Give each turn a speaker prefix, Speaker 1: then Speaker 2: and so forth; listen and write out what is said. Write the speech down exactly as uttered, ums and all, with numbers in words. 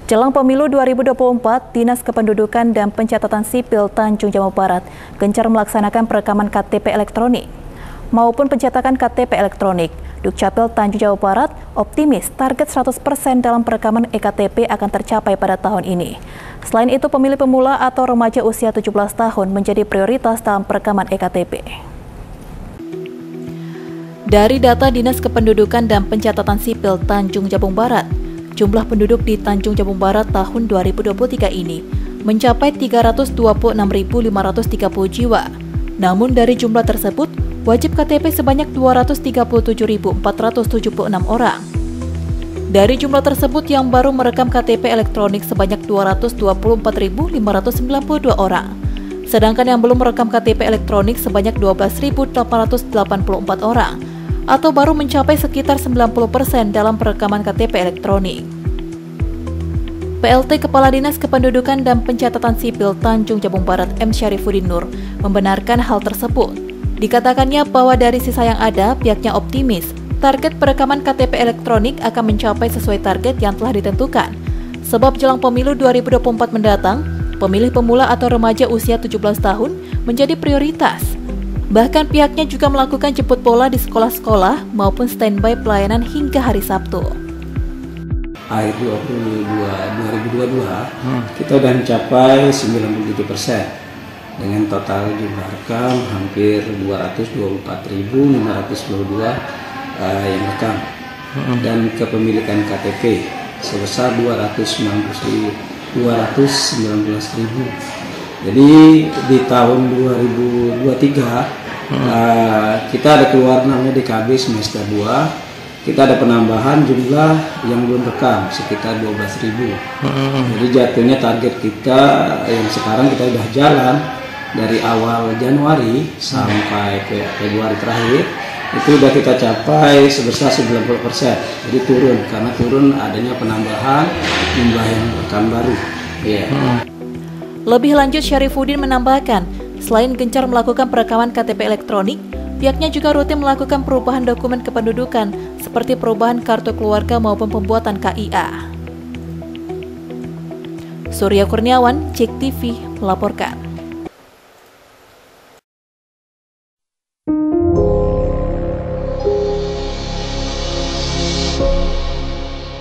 Speaker 1: Jelang Pemilu dua ribu dua puluh empat, Dinas Kependudukan dan Pencatatan Sipil Tanjung Jabung Barat gencar melaksanakan perekaman K T P elektronik maupun pencetakan K T P elektronik. Dukcapil Tanjung Jabung Barat optimis target seratus persen dalam perekaman E K T P akan tercapai pada tahun ini. Selain itu, pemilih pemula atau remaja usia tujuh belas tahun menjadi prioritas dalam perekaman E K T P. Dari data Dinas Kependudukan dan Pencatatan Sipil Tanjung Jabung Barat, jumlah penduduk di Tanjung Jabung Barat tahun dua ribu dua puluh tiga ini mencapai tiga ratus dua puluh enam ribu lima ratus tiga puluh jiwa. Namun dari jumlah tersebut, wajib K T P sebanyak dua ratus tiga puluh tujuh ribu empat ratus tujuh puluh enam orang. Dari jumlah tersebut yang baru merekam K T P elektronik sebanyak dua ratus dua puluh empat ribu lima ratus sembilan puluh dua orang. Sedangkan yang belum merekam K T P elektronik sebanyak dua belas ribu delapan ratus delapan puluh empat orang, atau baru mencapai sekitar sembilan puluh persen dalam perekaman K T P elektronik. P L T Kepala Dinas Kependudukan dan Pencatatan Sipil Tanjung Jabung Barat M. Syarifuddin Nur membenarkan hal tersebut. Dikatakannya bahwa dari sisa yang ada, pihaknya optimis target perekaman K T P elektronik akan mencapai sesuai target yang telah ditentukan. Sebab jelang Pemilu dua ribu dua puluh empat mendatang, pemilih pemula atau remaja usia tujuh belas tahun menjadi prioritas. Bahkan pihaknya juga melakukan jemput bola di sekolah-sekolah maupun standby pelayanan hingga hari Sabtu.
Speaker 2: Akhir dua ribu dua puluh dua, hmm. kita sudah mencapai sembilan puluh tujuh persen dengan total jumlah rekam hampir dua ratus dua puluh empat ribu lima ratus dua puluh dua uh, yang rekam, hmm. dan kepemilikan K T P sebesar dua ratus sembilan belas ribu. Jadi di tahun dua ribu dua puluh tiga hmm. uh, kita ada keluar namanya D K B semester dua. Kita ada penambahan jumlah yang belum rekam sekitar dua belas ribu. Hmm. Jadi jatuhnya target kita yang sekarang kita sudah jalan dari awal Januari sampai ke Februari terakhir itu sudah kita capai sebesar sembilan puluh persen. Jadi turun karena turun adanya penambahan jumlah yang rekam baru. Yeah.
Speaker 1: Hmm. Lebih lanjut, Syarifuddin menambahkan, selain gencar melakukan perekaman K T P elektronik, pihaknya juga rutin melakukan perubahan dokumen kependudukan seperti perubahan kartu keluarga maupun pembuatan K I A. Surya Kurniawan, Cek T V melaporkan.